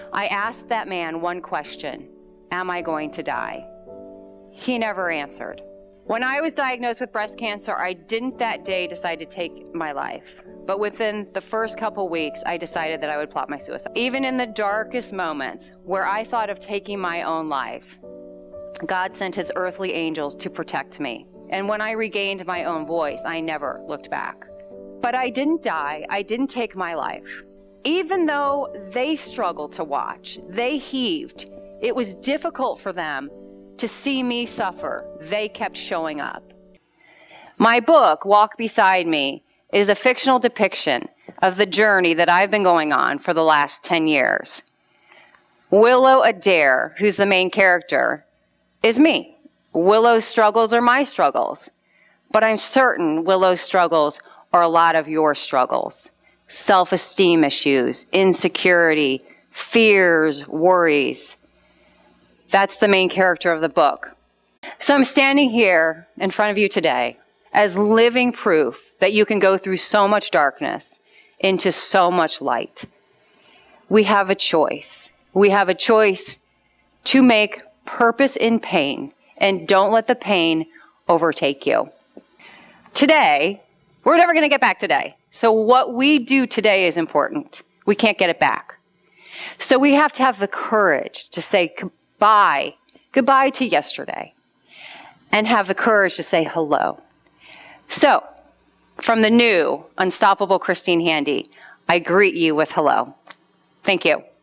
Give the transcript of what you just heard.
I asked that man one question: am I going to die? He never answered. When I was diagnosed with breast cancer, I didn't that day decide to take my life. But within the first couple weeks, I decided that I would plot my suicide. Even in the darkest moments where I thought of taking my own life, God sent his earthly angels to protect me. And when I regained my own voice, I never looked back. But I didn't die. I didn't take my life. Even though they struggled to watch, they heaved, it was difficult for them to see me suffer. They kept showing up. My book, Walk Beside Me, is a fictional depiction of the journey that I've been going on for the last 10 years. Willow Adair, who's the main character, is me. Willow's struggles are my struggles. But I'm certain Willow's struggles are a lot of your struggles. Self-esteem issues, insecurity, fears, worries. That's the main character of the book. So I'm standing here in front of you today as living proof that you can go through so much darkness into so much light. We have a choice. We have a choice to make purpose in pain, and don't let the pain overtake you. Today, we're never going to get back today. So what we do today is important. We can't get it back. So we have to have the courage to say goodbye to yesterday, and have the courage to say hello. So, from the new, unstoppable Christine Handy, I greet you with hello. Thank you.